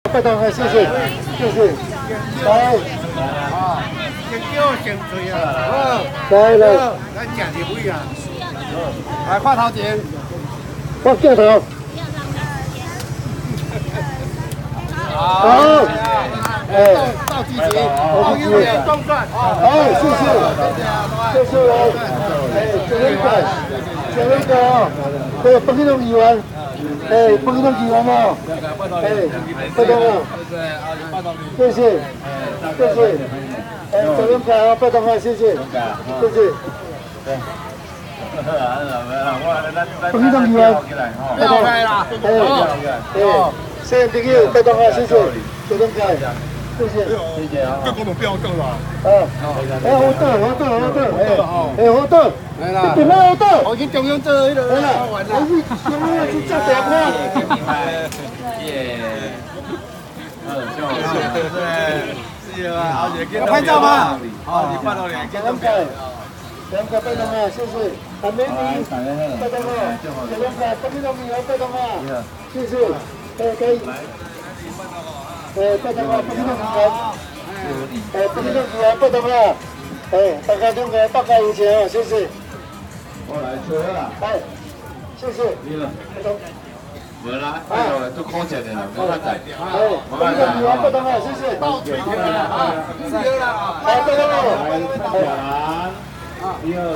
拜托谢谢，谢谢，来， 先叫先吹啊！ 来， 咱吃入位啊！来看头前， 放镜头。好，哎， 倒积极，好有点动转。 好，谢谢，谢谢我，哎，谢谢哥哦，对，北京东议员，哎，北京东议员哦，哎，拜托哦，谢谢，谢谢，哎，谢谢哥哦，拜托哦，谢谢，谢谢。北京东议员，拜托，哎，谢谢朋友，拜托哦，谢谢，谢谢哥。谢谢，谢谢啊！ 这根本不要动了。 好倒， 来啦！ 点好倒。 我去中央做迄个。来啦！ 我去中央去做电话。 耶！ 是啊，要拍照吗？好，你拍到两两个拜托啊，谢谢。阿美女，拜托啊，两个北京东议员拜托啊，谢谢。可以。拜托啊，北京东议员。北京东议员拜托啊，大家两个大家有钱哦，谢谢。 我来吹啦。 哎，谢谢。 你了。 拜托。 无啦，都考钱的啦，冇法在。 北京东议员拜托啊，谢谢。 到嘴边了啊！是啦， 拜托。 第二，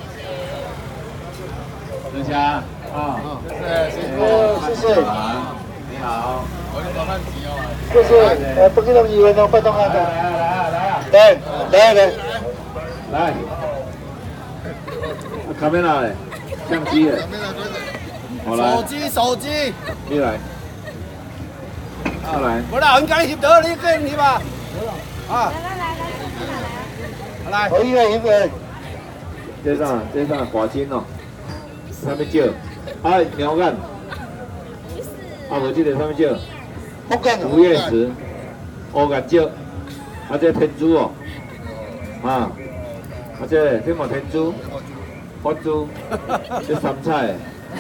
等下啊， 谢谢。 你好， 谢谢，北京东议员哦，拜托啊，来， 卡梅拉嘞，相机嘞，我来， 手机， 你来，我来， 我啦，很赶紧得你跟你吧，啊，来， 可以了， 这上华金哦，上面叫，鸟干，无这个上面叫。吴叶石、乌眼椒，这天珠哦，这嘛天珠、佛珠，这三菜，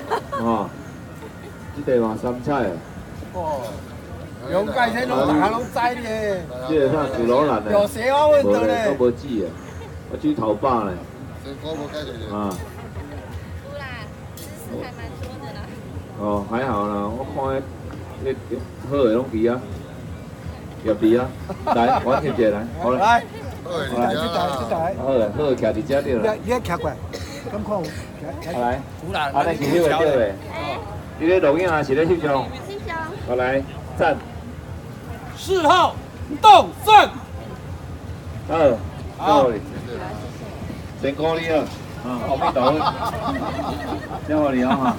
这嘛三菜。 哦，用介些拢大家拢知咧。 这个啥自罗兰的， 有蛇我问到咧。 都无籽的，我去头巴咧。 我无介绍。 啊。 有啦，知识还蛮多的啦。 哦，还好啦，我看好的拢比啊，入比啊，来，完成者来，好嘞。 来， 好嘞，好，徛伫遮对啦。 你徛过来，咁看。 来，安尼是翕的对嘞。你咧录影还是咧翕相？好来，赞。 4号动身。 好，辛苦你了，后面倒去，辛苦你啊！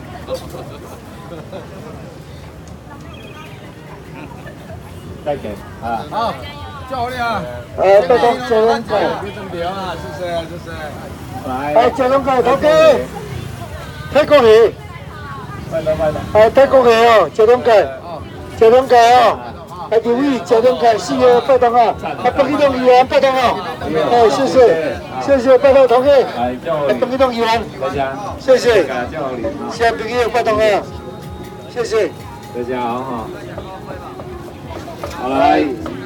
再见啊！ 好，叫你啊！ 拜托九龙哥， 啊，谢谢。 来， 九龙哥，头哥，太恭喜！太恭喜哦，九龙哥哦，刘毅，九龙哥4月拜托啊，北京东议员拜托哦，谢谢，拜托头哥，北京东议员，谢谢，谢朋友拜托啊，谢谢， 大家好哈。好来，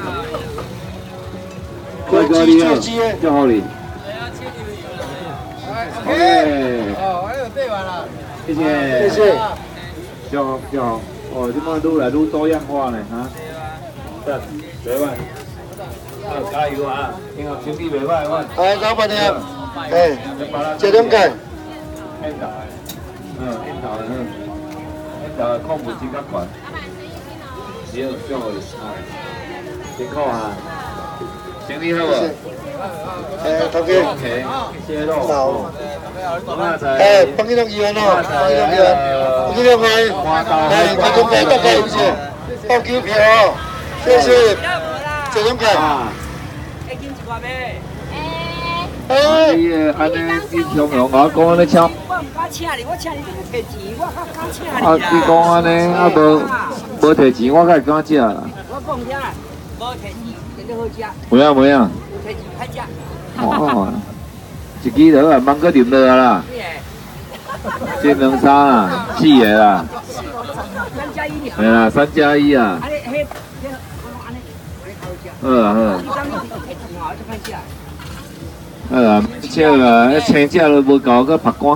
哥哥你好，叫好你。OK。 还有对完了。 谢谢。叫好，这摆愈来愈多样化呢哈。对，袂歹。加油啊！今后身体袂歹我。 老板娘，这种个。 烟头的矿物质较悬。只有叫好你啊，辛苦啊，生理好无？ 头哥。 OK，谢谢喽。 好。北京东议员哦，北京东议员，北京东大家有钱，报股票哦，谢谢，这种个。 会紧一挂买。 安尼你形容我讲安尼抢。 我唔敢请你，我请你这个摕钱，我较敢请你。 你讲安尼无摕钱，我才会敢食啦。 我讲啥？无摕钱，真正好食。 没啊。 有摕钱歹食。 一支就好，芒果啉落啊啦。 金龙沙啊，4个啦， 3+1 系啦，3+1啊。好啊好啊。好啊，笑啊，迄青只都无够，搁拍光。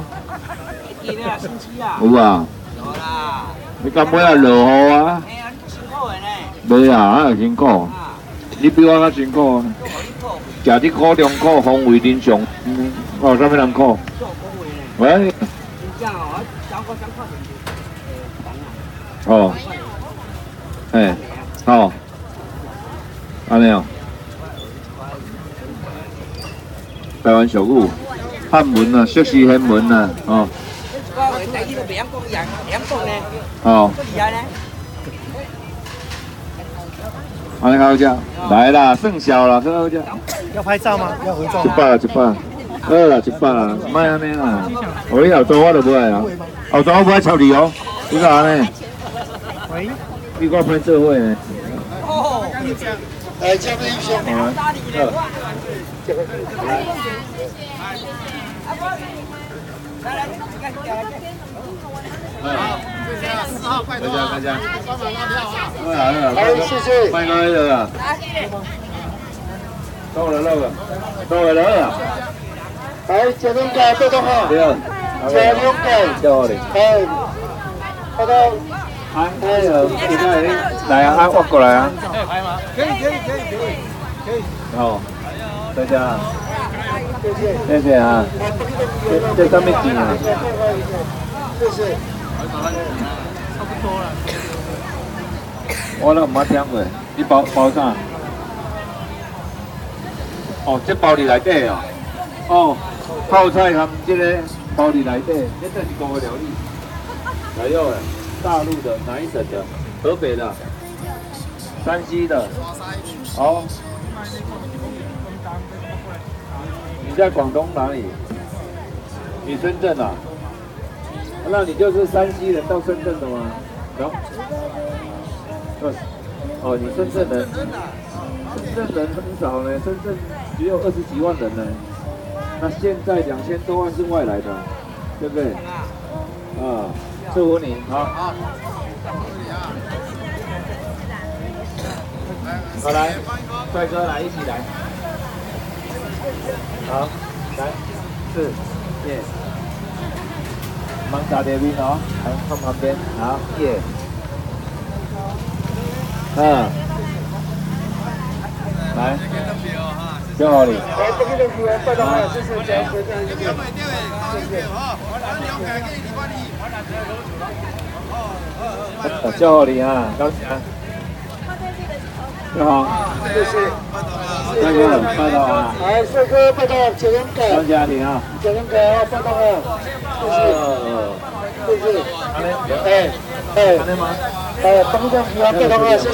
有啊。 有啦。 你敢买啊落雨啊？ 哎呀，你辛苦的呢。 没啊，哪有辛苦？你比我较辛苦啊。食1苦2苦，风味真上。哦，啥物人苦？喂。哦。嘿，好。安尼哦。台湾俗语，汉文啊，硕士汉文啊，哦。哦。安尼好食，来啦，算小啦，好食。 要拍照吗？要合照吗？ 100啦，100。好啦，100啦，莫安尼啦。哦，你后座我就不爱啊，后座我不爱抄你哦，你干安尼？ 喂， 你我拍做伙呢。 哎，这边有上。 大家。 哎，谢谢。 卖到迄个啊。到了啊。 哎，这两个别动啊。 对。 这两个。 叫你。 哎，报告。 哎呦，现在来啊，我过来啊。 可以。 哦，大家。谢谢啊。这上面景啊。 谢谢。 我都唔捌听过，你包啥？哦，这包伫内底哦。哦，泡菜含这个包伫内底，这是国的料理。还有大陆的哪一省的？河北的、山西的。哦。你在广东哪里？你深圳啊？那你就是山西人到深圳的吗？有。哦，你深圳人，深圳人很少呢，深圳只有20几万人呢。那现在2000多万是外来的，对不对？啊，祝福你，好。好来，帅哥来，一起来。好，来，4，耶。忙打点兵哦，来看旁边，好，耶。来，叫好你。 来，这个东西拜托啊，谢谢，谢谢。 叫好你啊，高兴啊。你好， 谢谢。 帅哥，拜托啊。 哎，帅哥，拜托，这两个。 高家庭啊。 这两个啊，拜托啊，谢谢。哎， 安尼吗？ 哎，东东西啊，拜托啊，谢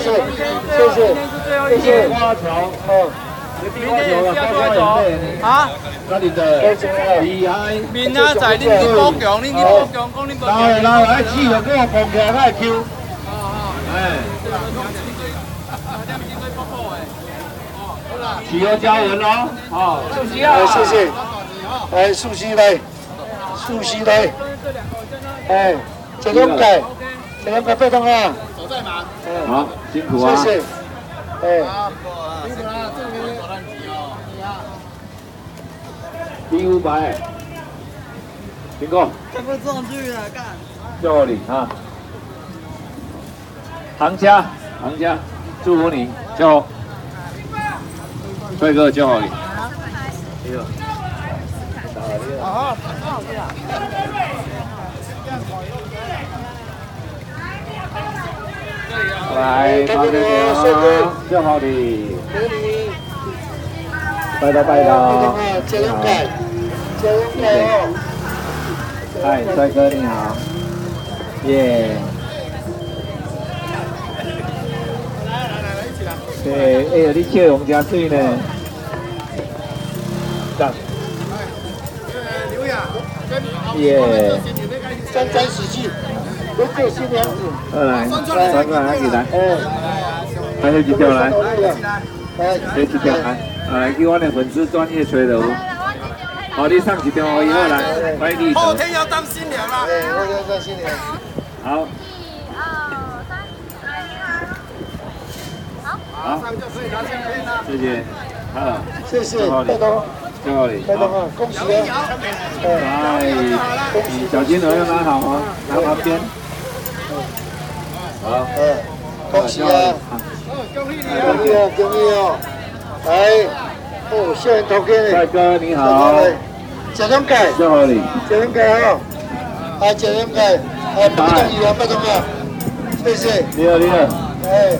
谢。 花桥，哦，你花桥啊，花桥啊，哪里的？厉害。 明仔载恁去保强，恁去保强，讲恁保强。 来，试就跟我碰起来，我会 Q。哎。喜欢家人哦，好，素西啊， 谢谢。哎，素西来，哎，这两个拜托啊。 好，辛苦啊。 谢谢。哎。 第500，辛苦。 这不上去了，干。 叫你啊，行家，祝福你，叫帅哥叫好你。 好， 来，旁边啊，叫好你。拜托。嗨，帅哥你好。耶。对，哎呀，你笑容真水呢。耶。 沾喜气，都做新娘子。 来，帅哥来，来。还有几条来？这几条来，来给我的粉丝专业吹的哦。 好，你上一张以后来，欢迎你。 后天要当新娘啦。 哎，后天当新娘。 好。好， 马上就可以拿相片了。 谢谢。好， 谢谢，拜托。 祝贺你， 拜托啊，恭喜啊！ 来，小金额要拿好啊，拿旁边。好， 恭喜啊！恭喜啊！恭喜哦！来，哦，校园头家帅哥你好， 谢龙介， 祝贺你， 谢龙介哦，啊，谢龙介，啊，不同意啊，不同啊，谢谢。 你好，你好， 哎，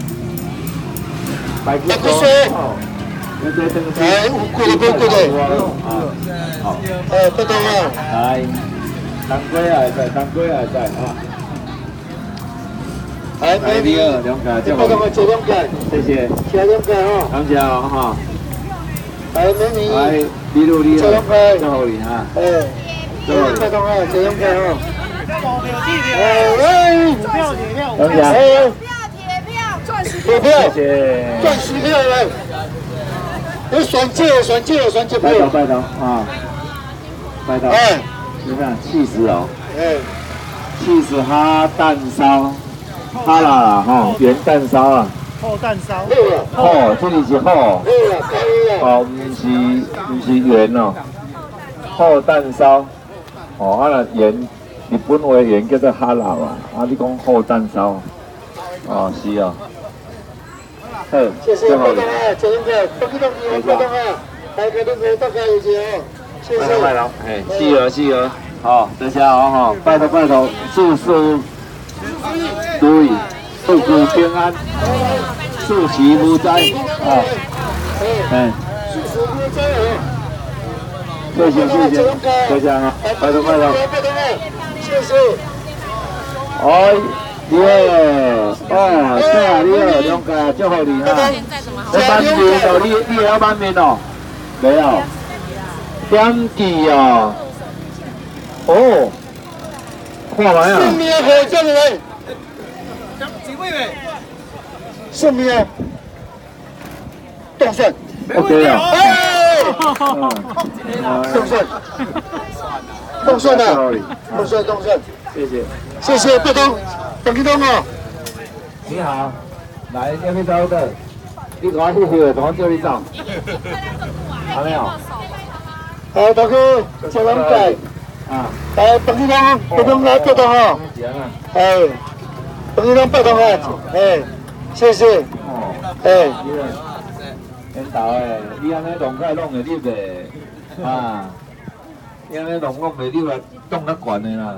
白骨酥，哎，有贵的，不贵的， 好， 哎，不同啊。 来，当归啊在，当归啊在啊。 哎，美女， 了解， 不同啊，谢龙介， 谢谢， 谢龙介哦， 感谢哦哈。 哎，美女， 来，你努力了，祝贺你哈。 哎， 祝贺你， 不同啊，谢龙介哦。 感谢， 铁票， 谢谢， 钻石票来，有选借票。 拜托啊，拜托， 哎， 你看气死哦， 哎， 气死哈蛋烧，哈啦哈，圆蛋烧啊， 厚蛋烧， 好啦， 好，这里是好， 好啦，可以啦。 哦，不是圆哦，厚蛋烧，哦，啊那圆，日本话圆叫做哈啦啊，啊你讲厚蛋烧，哦是哦，好， 谢谢祝贺你。 拜托啊，谢龙哥，多谢你啊，拜托啊，来给你们大家有钱哦，谢谢。 哎，是哦，好，大家好哈，拜托，事事如意，寿喜平安，寿喜无灾啊，哎，谢谢啊，拜托， 谢谢。 哎，你好，哦，是啊，你好，两家祝贺你哈，你满面哦，你也要满面哦，没有，点记哦，哦，看完啊。 姓名可叫你来， 几位呗？ 姓名动顺， OK 啊， 哎，动顺，动顺啊，动顺， 谢谢。 谢谢拜托，等你等哦。 你好，来要去走的，你给我去去，我叫你走。还没有？ 好，大哥，谢龙介， 啊， 来等你等，拜托来拜托哈， 行啊。 哎，等你等拜托啊，哎，谢谢， 哦， 哎， 领导诶，你安尼弄开弄会入的，啊，你安尼弄袂入来，动较悬的啦。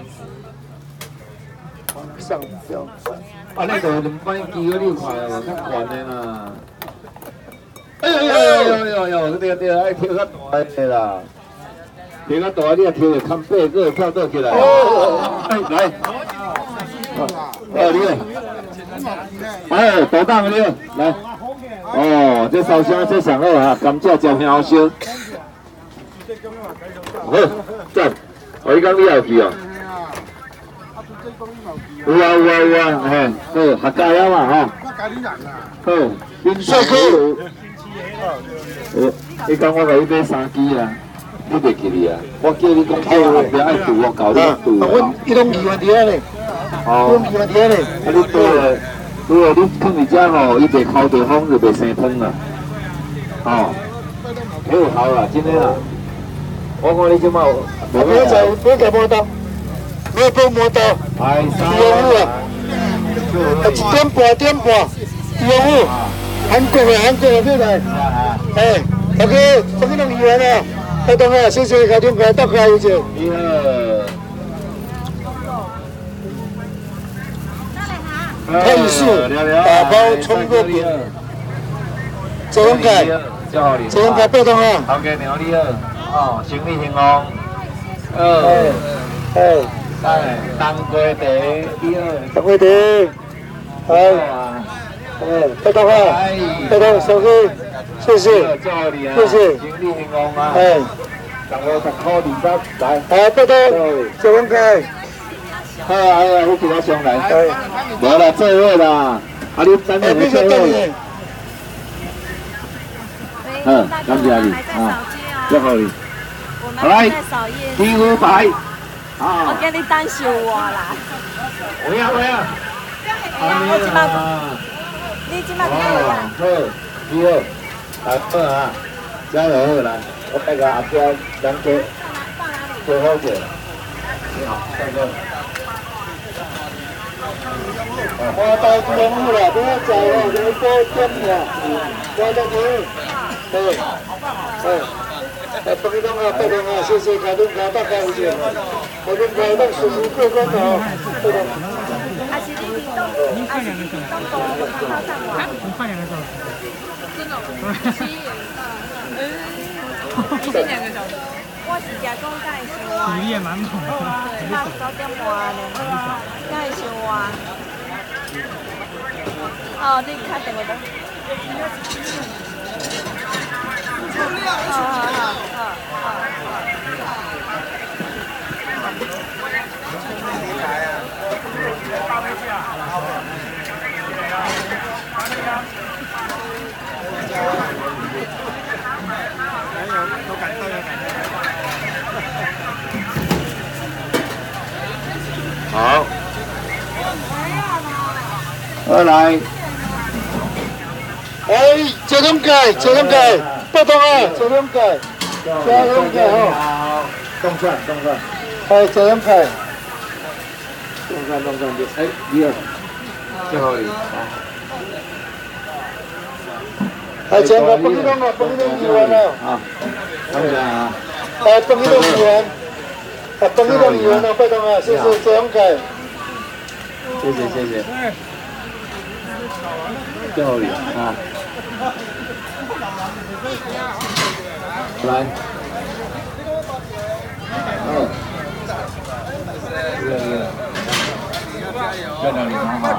上标， 啊，你就2摆机嗰啲快哦，较悬的啦。哎，对，爱跳较大的啦，跳较大你也跳会看背，佫会跳倒起来。哎，来，你嘞，哎，多档你来。哦，这烧香这上好啊，感谢真香烧。好，赞，我讲你也有去哦。有啊，嘿，好，客家了嘛吼。好，恁帅哥。你讲我甲你买3支啊，你袂记哩啊？我叫你讲叫我后壁爱拄我，搞你拄啊。 我一拢2万伫遐咧， 哦， 2万伫遐咧。 啊，你对了，如果你放伫遮吼，伊袂烤地方就袂生汤啦。哦，好啦，真诶啦。我看你即马不要再摸刀，不要碰摸刀。 哎， 用户啊，1点半，用户，韩国的过来。哎，大哥，这个弄2万啊，拜托啊，谢谢，开电话，大家有钱。 你好。 配速打包冲过饼，谢龙介，谢龙介拜托啊。 头家娘你好，哦，生意兴旺。当归茶你好。 当归茶，拜托啊，拜托小哥，谢谢，谢谢， 生意兴旺啊。 哎 10块20来。 拜托，谢龙介。 好啊，你叫我上来。无啦，做伙啦。啊，你等下去做伙。好，感谢你啊，祝贺你。 来，第五排，啊， 我叫你等收我啦。 有影有影， 我即摆，你即摆几位啊？ 好，你好，来好啊，加油好来，我带个阿姐两个做好者。你好，大哥。 我到节目了，不要走了，你多点了，多点点，对，帮你弄啊，拜托啊，谢谢卡顿卡大家有钱，卡顿卡让顺利过关哦，对的。 还是你移动，还是你移动多，我靠上我。 我换2个小时。 真的已经2个小时。我是假讲介绍啊。 体力也蛮猛的。 差9点半呢，介绍啊。哦，你打电话的。 好，二来， 哎，这种改，不同啊，这种改，这种改哦。 好，动转， 哎，这种改， 动转，哎，你好，最后一， 哎，这个帮你弄啊，帮你弄2元了。 好，看一下啊， 哎，帮你弄2元，帮你弄2元了，拜托啊，谢谢这种改。 谢谢，最后一啊，来，在哪里很好。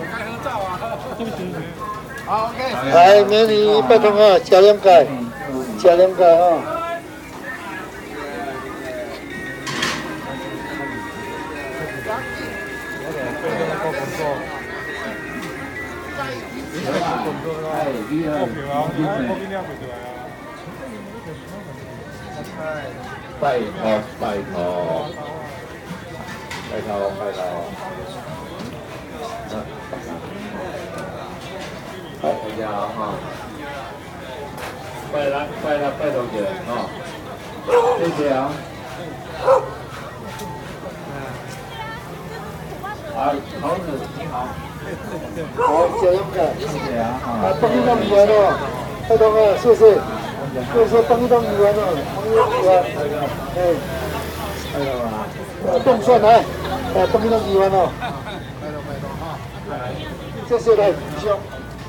好 OK。 来，美女，拜托啊，加2改啊。 拜托，好，大家好哈，拜托姐哈，谢谢啊。啊，桃子你好。 好，加2改。 谢谢啊， 啊，帮你弄2元哦，拜托啊，谢谢，帮你弄2元哦，帮你弄2元，动算来，帮你弄2元哦，谢谢来，弟兄。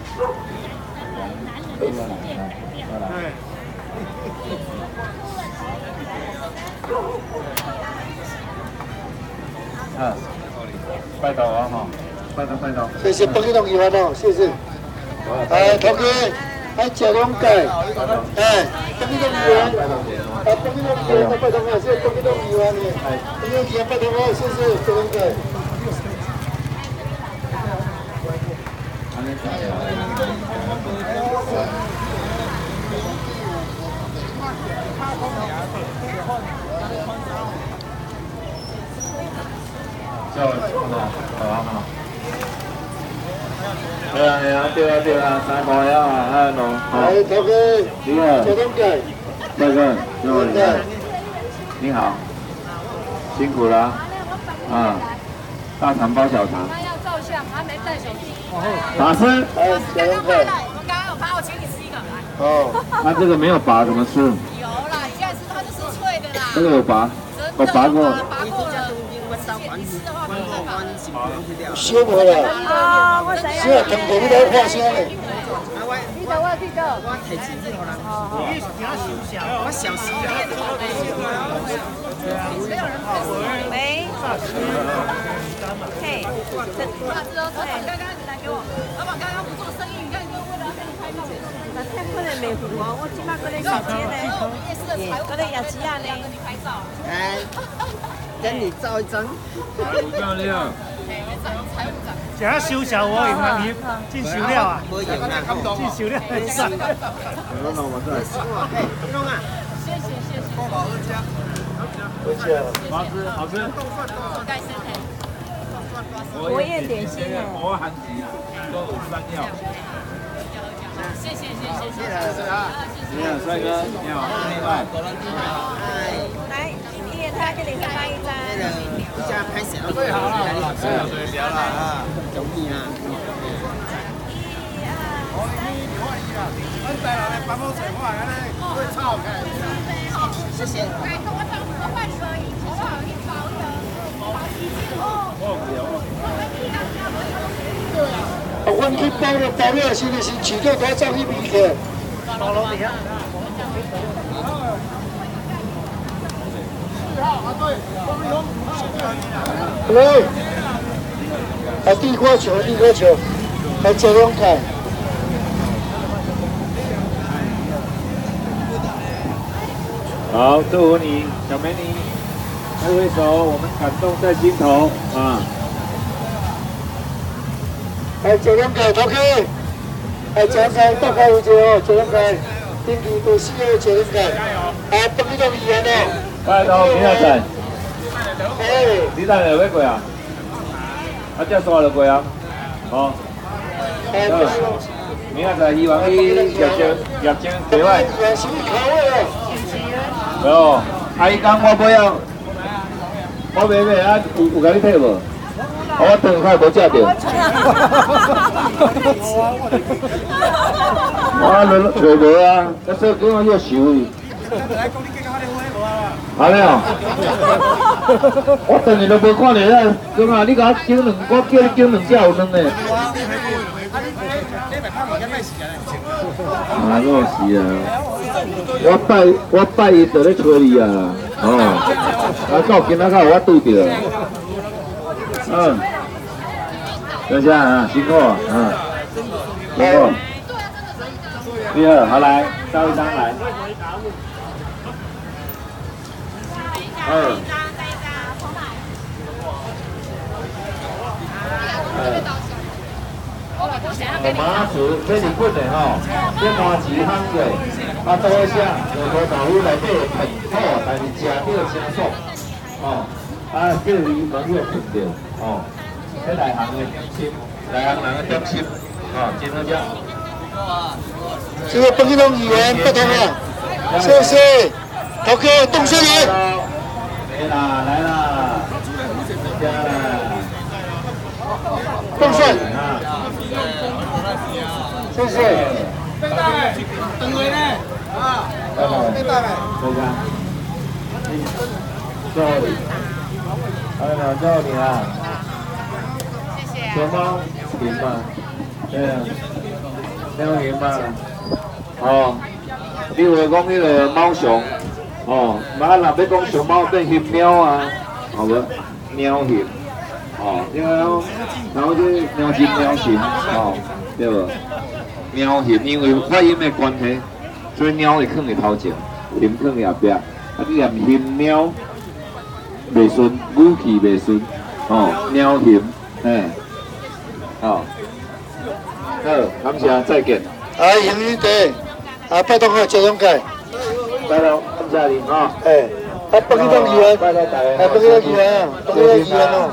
拜托啊哈，拜托。 谢谢帮你弄2元哦，谢谢。哎，同学，还加2改，帮你弄2元，帮你弄2元，拜托啊，谢谢帮你弄2元呢，帮你弄2元，拜托啊，谢谢加2改。 对啊，3块啊，喏。 哎，头哥， 你好， 加2改。 大哥，你好，辛苦了啊！大肠包小肠。 他要照相，还没带手机。 法师， 哎，加2改。 我刚刚有拔，我请你吃一个。 哦。 那这个没有拔怎么吃？ 有啦，你现在吃它就是脆的啦。 这个有拔，我拔过。 拔过了。你吃的话不会拔。 修过了。 啊，我知影。 是啊，通过你来看声嘞。 你到我去到。 我提前去好了。我小时候。 喂。嘿。 刚刚你来给我，老板刚刚不做生意，你看你为了要跟你拍照。 那天可能没付啊，我即摆搁咧时间呢，搁咧夜市啊呢。 跟你拍照。 哎，跟你照一张。 漂亮。 只要收小我用人去进收了啊， 没用啊， 进收了。 弄啊， 小回去了。 好吃，好吃。 国宴点心哦。 我韩籍都有山药。 谢谢。 你好，帅哥，你好，另外。 来，今天他给你拍一张。 现在拍谁了？对，好了，对，聊了啊，容易啊。我带来帮我水话，会炒开。谢谢。 阮去包了包了，是就是取到他照去比去。 包楼底下。 来，地瓜球，来这两块。 好，祝福你，小美女，挥挥手，我们感动在心头啊！ 来这两块头去，来这两块大概有这哦，这两块，顶期都4个这两块，不去到医院哦。 拜托，明仔载， 哎， 你等下要过啊？才刷就过啊？哦。明仔载希望你业绩袂歹。哦，阿姨讲我买啊，我买啊，有甲你退无？我等下无食着。我找无啊，那说讲我要收伊。安尼哦，我等下都无看到啊，讲啊，你甲我叫两，我叫你叫两只有两个。啊，我是啊，我拜伊就咧找你啊，哦，到今仔有我拄着，等下啊，辛苦啊，辛苦。第二，好来，照一张来。麻薯这是滚的吼，这麻薯香过，做一下，就豆腐内底很好，但是吃着清爽，叫你门口困着，这内行的点心，内行人的点心，真好吃。 这个本地议员不同啊，谢谢。OK， 动身来。 来啦， 动身。谢谢。 等会呢？这个。 叫你啊。熊猫赢嘛？对啊，猫赢嘛？你话讲迄个猫熊，若要讲熊猫变熊猫啊，好无？猫熊，然后这猫神，对无？猫熊因为发音的关系，所以猫会放在头前，熊放在后壁，你念熊猫袂顺，语气袂顺，猫熊，好，感谢，再见。 迎你哋，拜托我这两届。 拜托，感谢你北京议员，北京议员哦，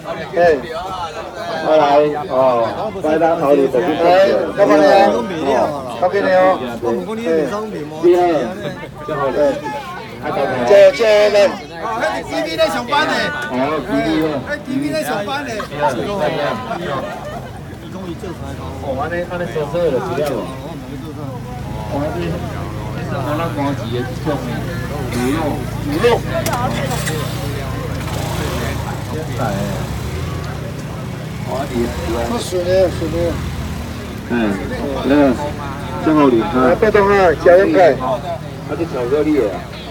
我来拜登好你， 干嘛呢？OK 你哦，第二，这来。 TV 咧上班咧。TV 咧上班咧。 安尼做做就知了无？这是咱高级的一种牛肉。现在， 不顺的。 正好你看。 拜托啊，加两块。 这巧克力的。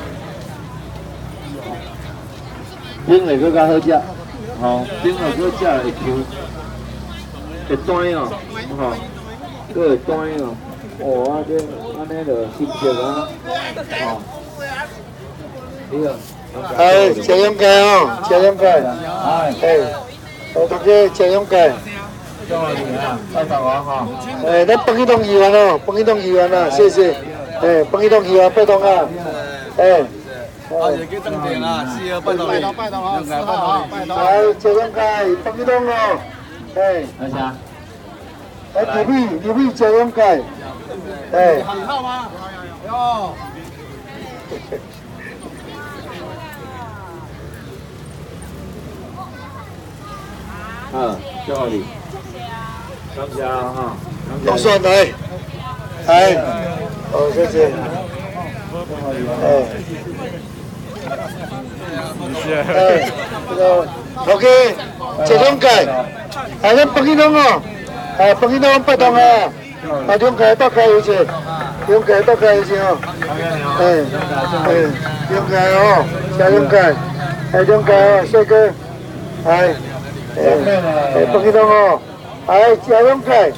冰的更较好食，冰的更食会 Q， 会短哦，佫会短哦，这安尼就新鲜啊，你好， 这两块这两块，大家这两块。 拜托我咱北京议员谢谢，北京议员拜托啊。 哎。 阿姐给登顶啊，四号拜到你，拜到啊，四号拜到。 来，这两届放去弄哦，哎。 等一下。 来，入米这两届，哎。 几号吗？有。 谢谢你，感谢哈， 弄算来，来，哦，谢谢，这个，OK，这两届，咱放去弄哦，放去弄不同啊，两届多加一些，两届多加一些哦，两届哦，下两届，两届哦，帅哥，放去弄哦，加两届。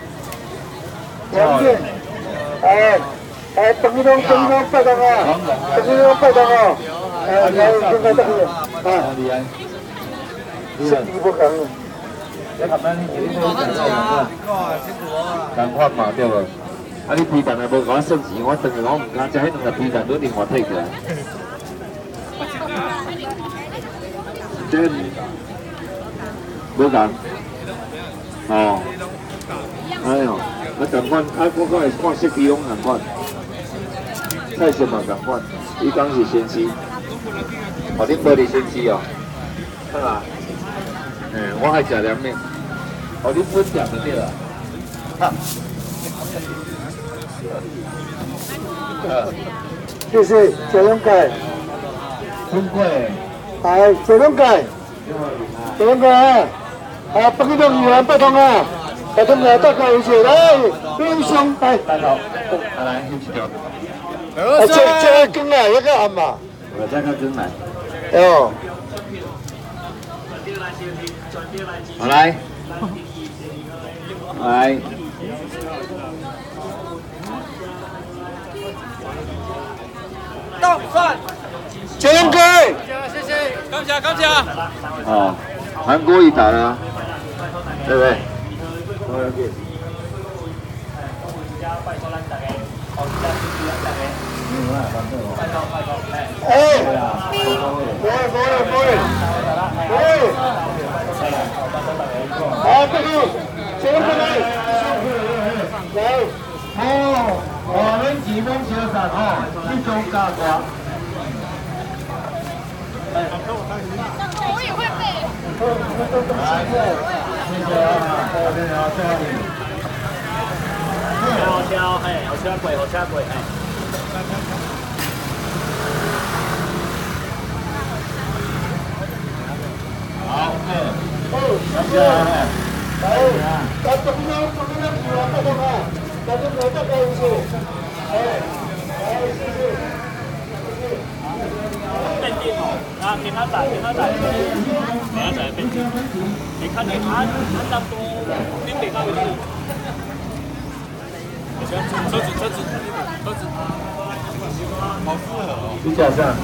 两件，放去弄拜堂啊，放去弄拜堂哦，来，应该得去，身体不讲。 你琴仔你一定要赶快嘛对无？啊，你皮蛋也无甲我算钱，我当然我唔敢食，迄两个皮蛋都另外退起来。这无讲，哦，哎呦。啊，同款，啊，我讲是看色皮拢同款，菜色嘛同款，伊讲是鲜丝，互恁玻璃鲜丝哦，好啦，我爱食凉面，互恁分点就对啦， 谢谢，这两届， 春贵， 这两届，这两届放去弄鱼丸拜堂啊。大家大家一起来，英雄来。 来，一起跳。 这个羹啊，那个暗嘛。 这个羹来。 哦。 好来，来。 到算。 这两个。 谢谢，感谢感谢。 哦，韩国瑜打了，对不对？我们几分小散哦，一周加瓜。 我也会背。 好车，嘿，好车过，好车过，嘿。 好， 谢谢。来，大家不要拜托啊，大家不要大家一起，谢谢。 变电哦，啊，其他仔，其他仔變電。你看你按那多，你得到的。车子， 好适合哦。你加上。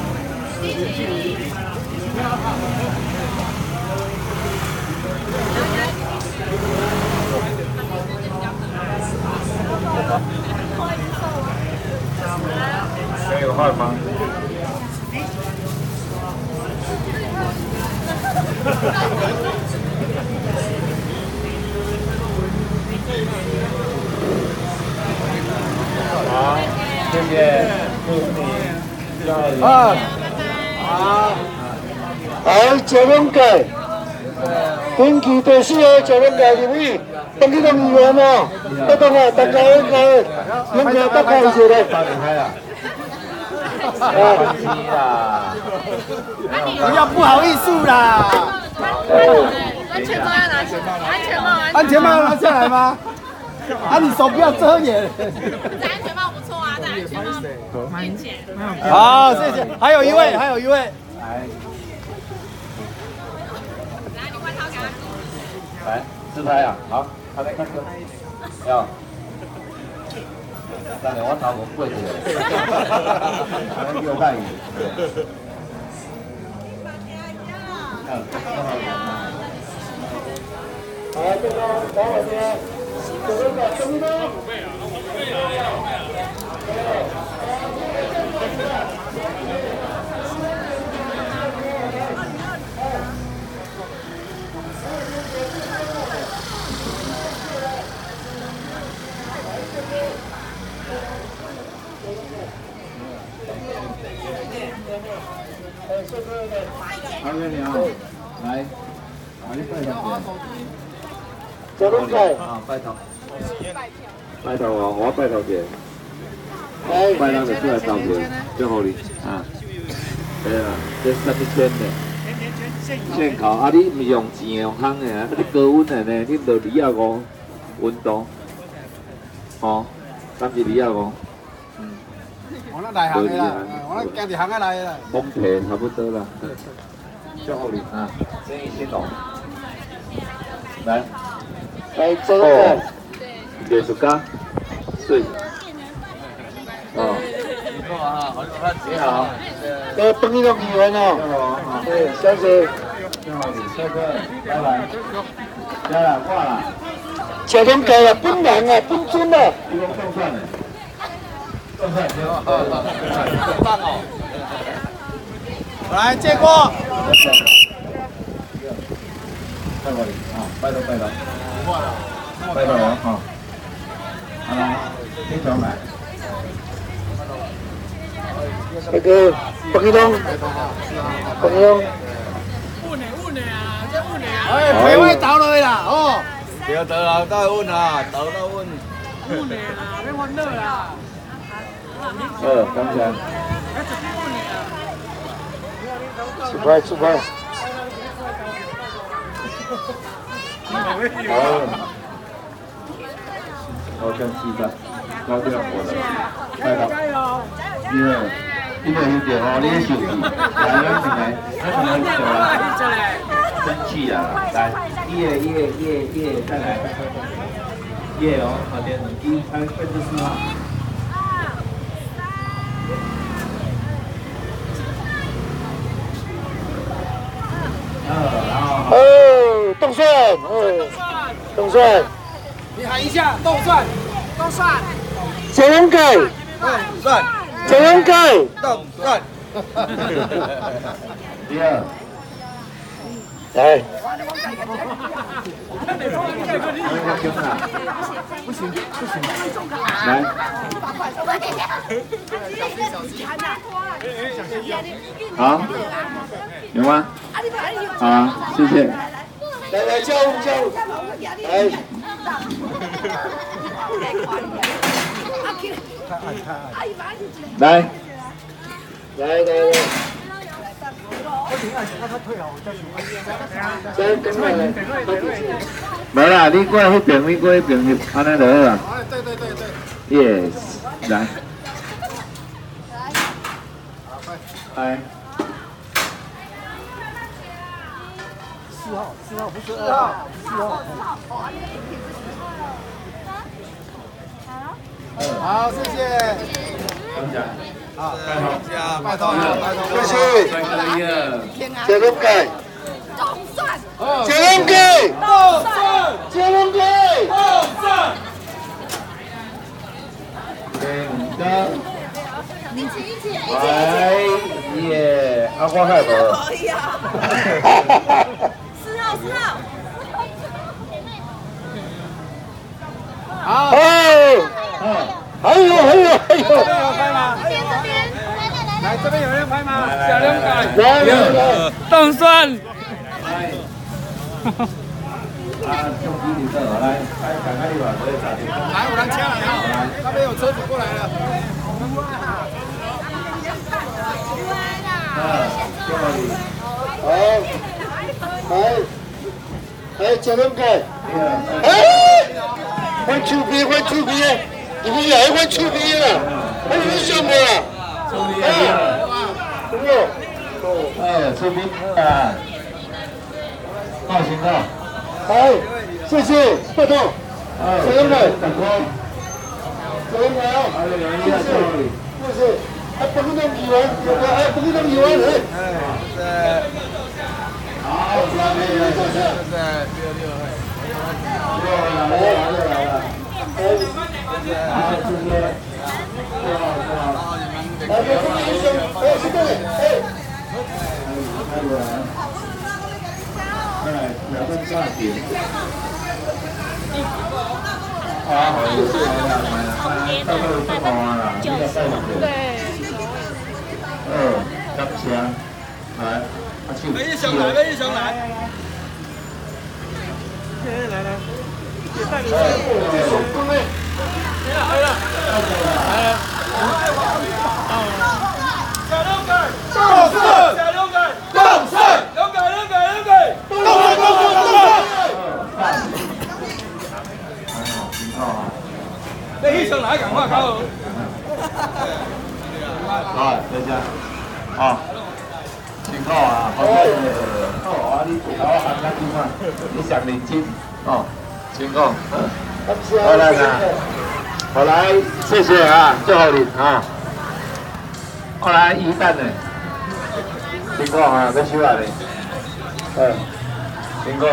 还有号吗？好，谢谢，祝你加油！ 好，这两届，天气第四个这两届入去，放去弄鱼丸哦，拜托啊，大家应该大家一起来。 不要不好意思啦。 安全帽要拿起来， 安全帽要拿下来吗？啊，你手不要遮眼。 这安全帽不错啊，这安全帽面前。 好，谢谢。还有一位。来， 你外套给他。 来，自拍啊，好，他来看车，要。但是我头无过去了，又看伊。 好，这个等会儿这个什么呢？ 阿哥你好，来，你拜头这拢解。 啊，拜头。拜头哦，我拜头者。 来， 拜人就出来投票，最好你啊。对啊，这3000呢。现考啊，你唔用钱的，用烘的啊，你高温的呢，你落2.5温度，哦，敢是2.5。 我那内行的啦，我那家己行下来的啦。 烘皮差不多啦，最好你啊，生意兴隆。来， 来，这拢解。 艺术家，对。哦，你好。 本地的议员哦，对，谢谢。 谢谢，拜拜。加了，挂了。 这拢解啊，本人啊，本尊啊。 一共送饭的。送饭， 棒哦！来，借过。 拜过你啊，拜托拜托。拜托我哈。好来，这条买。 那个本地东，本地东。 哎，陪我倒落去啦，哦。对倒啦，倒稳啦，倒到稳。稳的啦，要欢乐啦。 刚才。 出牌出牌。 好像是的，高调我的，拜托。加油！因为有点哦，你的手机，来咱上来，生气啊！来，耶，再来，耶哦，好点，1开24号。 哦，动算，哦，动算。 你喊一下，动算，动算， 这拢解， 动算， 这拢解。 动算。 第二， 来。 不行，来。好，有吗？好，谢谢。 来，加入，来。 来，没啦，你过来那边，你过来那边，安尼就好啦。对。Yes， 来。来。4号不是2号，4号。 好，谢谢。好，拜托， 谢谢。这拢解。 动算， 这拢解。 动算， 这拢解。 动算。 来耶，啊，我还无。 可以啊。4号。 好。 还有。 这边有拍吗？来，这边有人拍吗？小龙改。 来。 动算。 来，看看你吧，我也打电话。 来，有人掐了啊！那边有车子过来了。 好，这拢解。换手机，你们也换手机啦？还有什么啦？什么？ 出兵啊！报行动。 好，谢谢，拜托。这拢解。这拢解哦。谢谢。本地东议员，本地东议员。好， 到到这么啊啦，你也带上去。 对。 感谢。来，阿秋。 美女上来，美女上来。 来，别带你。 这手工嘞。 来了。 小龙哥， 动势， 小龙哥， 动势， 龙哥， 动势。 美女上来，赶快搞。 好，等一下。好，辛苦啊！好啊，你我喊他听嘛，你想认真哦，辛苦。好来啦，好来，谢谢啊，祝福你啊。好来，鱼蛋呢？辛苦啊，要收下哩。辛苦。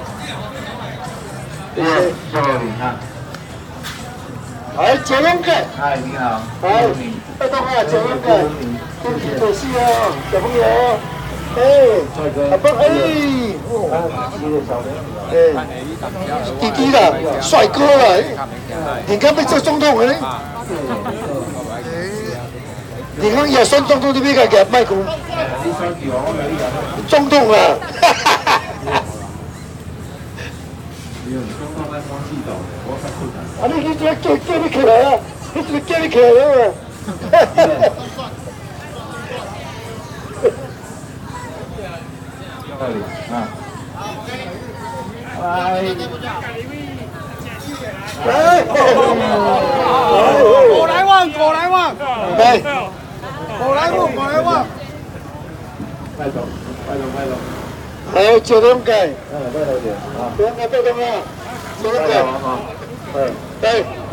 谢谢，祝福你啊。 来，九龙盖。 嗨，你好。 来，带动啊，九龙盖。恭喜可惜哦，小朋友。阿伯弟弟啦，帅哥啦，你看要做总统的呢？你看要选总统，你要给麦克总统啦！啊，你这叫你起来啊！你这叫你起来了嘛？ 这里啊，来， 过来旺， 来， 快走， 来九龙盖， 快走点啊， 九龙盖带动啊，九龙盖，对，好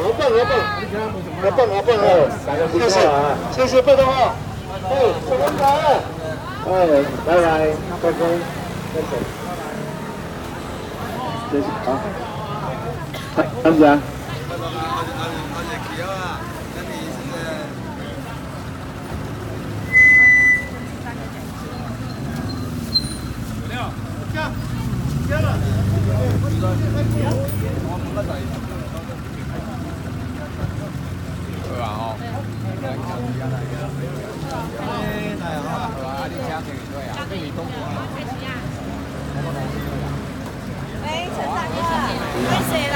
棒哦，谢谢贝东啊，九龙盖。 拜拜，拜拜，谢谢啊，安家。 喂，陈大哥，拍谁啦？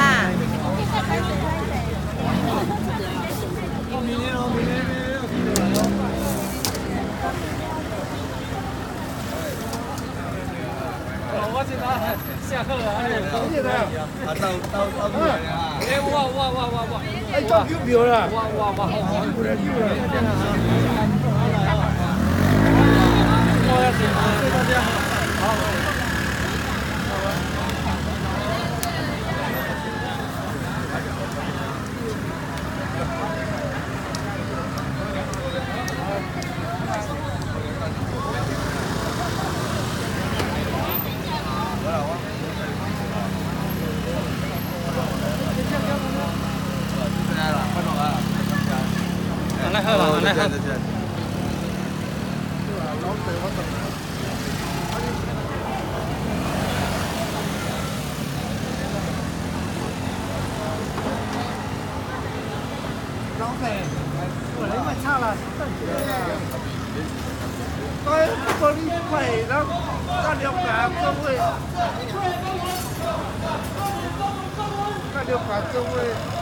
我知道，下课了，到过来了。哇！哎，中票了！哇！好，不能丢了。谢谢大家。好。来喝。老肥，我来买差了，我玻璃块，然后大牛排各位，大牛排各位。